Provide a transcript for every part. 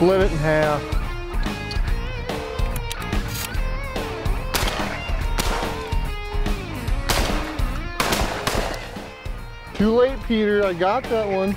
split it in half. Too late, Peter, I got that one.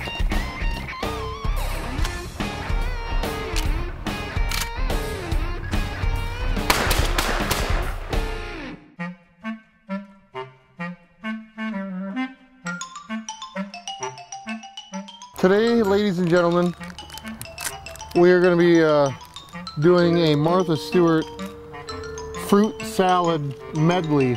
Today, ladies and gentlemen, we are going to be doing a Martha Stewart fruit salad medley.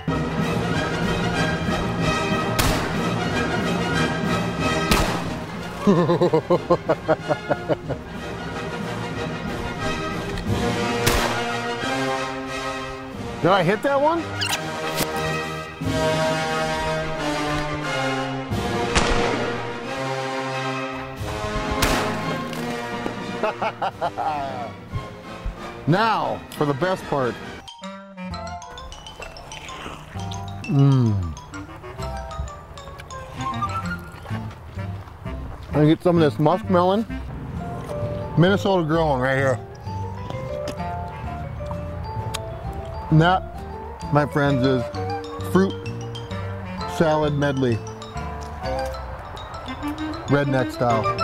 Did I hit that one? Now, for the best part. I'm gonna get some of this muskmelon. Minnesota growing right here. And that, my friends, is fruit salad medley. Redneck style.